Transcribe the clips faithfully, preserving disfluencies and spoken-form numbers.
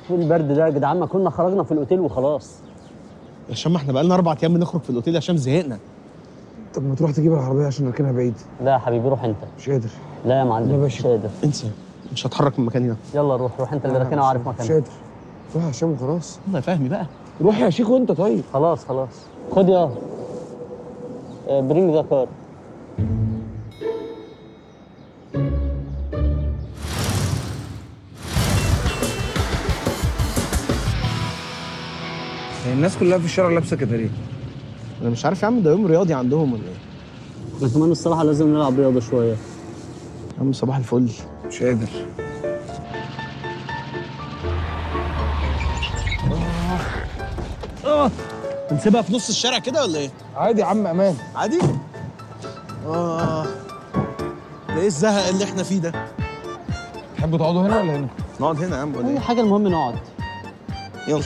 ايه البرد ده يا جدعان؟ ما كنا خرجنا في الاوتيل وخلاص. يا هشام ما احنا بقالنا اربع ايام بنخرج في الاوتيل يا هشام، زهقنا. طب ما تروح تجيب العربيه عشان نركنها بعيد. لا يا حبيبي روح انت. مش قادر. لا يا معلم مش قادر. انسى، مش هتحرك من مكاني ده. يلا روح روح انت اللي راكنها وعارف مكانها. مش قادر. روح يا هشام وخلاص. والله يا فهمي بقى. روح يا شيخ وانت طيب. خلاص خلاص خد يا برينج ذا كار. الناس كلها في الشارع لابسه كده ليه؟ انا مش عارف يا عم، ده يوم رياضي عندهم ولا ايه؟ احنا كمان الصراحه لازم نلعب رياضه شويه. يا عم صباح الفل. مش قادر. اه نسيبها في نص الشارع كده ولا ايه؟ عادي يا عم امان. عادي؟ اه ده ايه الزهق اللي احنا فيه ده؟ تحبوا تقعدوا هنا ولا هنا؟ نقعد هنا يا عم ولا اي ايه؟ حاجه المهم نقعد. يلا.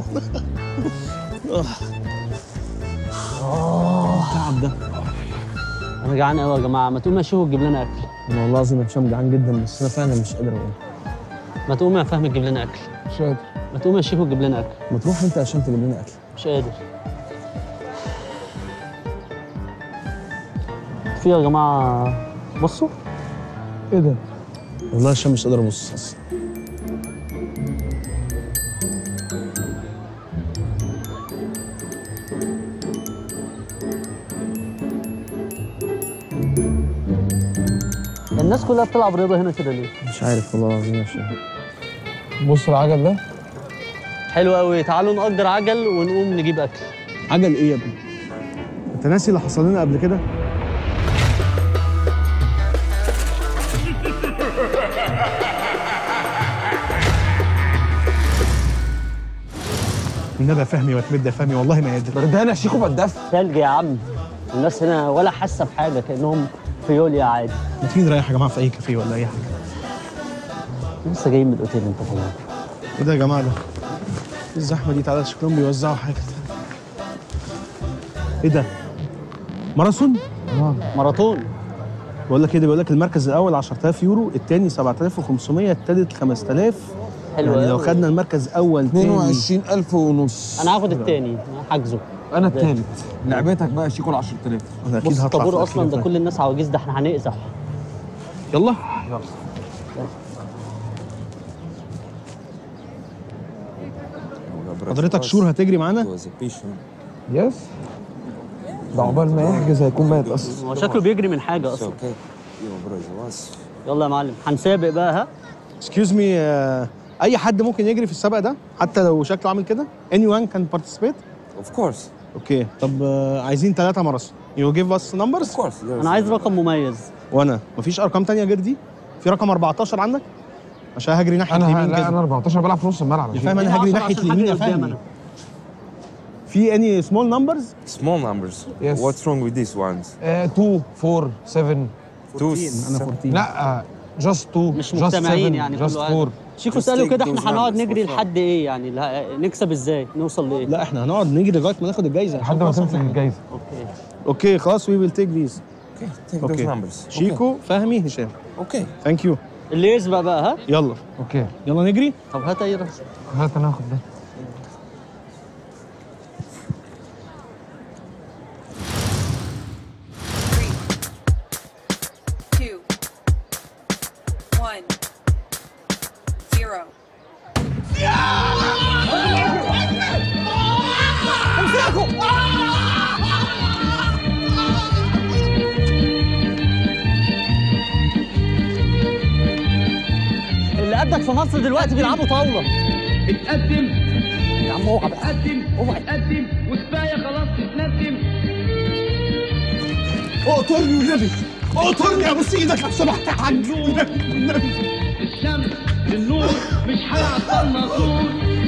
اه التعب ده. انا جعان قوي يا جماعه، ما تقوم يا شيخ وتجيب لنا اكل. انا والله العظيم يا هشام جعان جدا، بس انا فعلا مش قادر اقوم. ما تقوم يا فهمي تجيب لنا اكل. مش قادر. ما تقوم يا شيخ وتجيب لنا اكل. ما تروح انت عشان تجيب لنا اكل. مش قادر. في يا جماعه بصوا. ايه ده؟ والله يا هشام مش قادر ابص اصلا. الناس كلها بتلعب رياضه هنا كده ليه؟ مش عارف والله العظيم يا هشام. بص العجل ده. حلو قوي، تعالوا نأجر عجل ونقوم نجيب اكل. عجل ايه يا ابني؟ انت ناسي اللي حصل لنا قبل كده؟ النبي يا فهمي وتمد يا فهمي، والله ما قادر. بردان يا شيخ وبدف. ثلج يا عم. الناس هنا ولا حاسه بحاجه، كانهم في يوليا عادي. ما تيجي نريح يا جماعه في اي كافيه ولا اي حاجه. لسه جايين من الاوتيل انت كمان. ايه ده يا جماعه ده؟ ايه الزحمه دي؟ تعالى شكلهم بيوزعوا حاجه. ايه ده؟ ماراثون؟ اه ماراثون. بقول لك ايه ده؟ بيقول لك المركز الاول عشرة آلاف يورو، الثاني سبعة آلاف وخمسمية، الثالث خمسة آلاف. حلو يعني لو قوي. خدنا المركز اول اتنين وعشرين ألف ونص. انا هاخد الثاني حاجزه. انا التالت. لعبتك بقى يا شيكو ال عشرة آلاف. انا اكيد بص هطلع الطابور في اصلا ده الأخير. كل الناس عواجيز، ده احنا هنقزح. يلا يلا. حضرتك شور هتجري معانا؟ يس. ده عقبال ما يحجز هيكون مات اصلا. هو شكله بيجري من حاجه اصلا. يلا يا معلم هنسابق بقى. ها اكسكيوز مي، اي حد ممكن يجري في السباق ده حتى لو شكله عامل كده؟ anyone can participate؟ Of course. اوكي طب آه، عايزين ثلاثة ماراثون. you give us numbers؟ Of course. انا عايز رقم مميز. وانا مفيش ارقام تانية غير دي؟ في رقم أربعتاشر عندك؟ عشان هجري ناحية انا اليمين لا كده. انا أربعتاشر بلعب في نص الملعب يا يا فاهم شيخ. انا هجري عشرة ناحية عشان اليمين يا حد قدام فهمي. أنا. في any small numbers؟ Small numbers. Yes. What's wrong with these ones? اتنين أربعة سبعة. Two. انا seven. أربعتاشر. لا جاست اتنين. مش مجتمعين يعني كل جاست واحد. أربعة. شيكو Just سأله take كده those احنا هنقعد numbers نجري for fun. لحد ايه يعني؟ لا- نكسب ازاي؟ نوصل لايه؟ لا احنا هنقعد نجري لغاية ما ناخد الجايزة. لحد ما تمسك الجايزه. اوكي. اوكي خلاص we will take these. Okay. Take Okay. those numbers. شيكو فهمي هشام. Okay. Okay. ثانك يو. اللي يسبق بقى. ها يلا اوكي يلا نجري. طب هات اي رقم. هات انا هاخد ده. Two, one, zero. اللي قدك في مصر دلوقتي بيلعبوا طاوله. اتقدم يا عم اوعى بقى. اتقدم اتقدم وكفايه خلاص تتندم. اقتلني والنبي، اقتلني يا بص ايدك لو سمحت يا حاج. الشمس النور مش هيعطلنا طول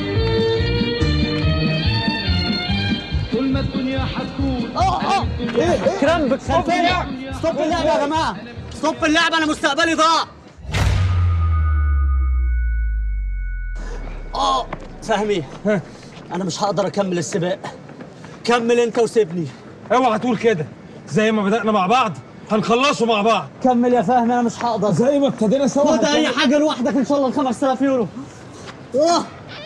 طول ما الدنيا هتكون. اه اه كرامبك خلفيه. ستوب اللعبه يا جماعه، ستوب اللعبه، انا مستقبلي ضاع. اه فهمي انا مش هقدر اكمل السباق. كمل انت وسيبني. اوعى تقول كده، زي ما بدأنا مع بعض هنخلصوا مع بعض. كمل يا فهمي انا مش هقدر. زي ما ابتدينا سوا. خد اي حاجه لوحدك ان شاء الله ال خمسة آلاف يورو. اه